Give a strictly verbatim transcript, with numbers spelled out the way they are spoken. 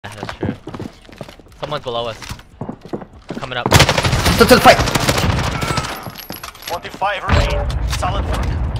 Yeah, that's true. Someone's below us. They're coming up. To, to the fight! twenty-five remain. Solid work.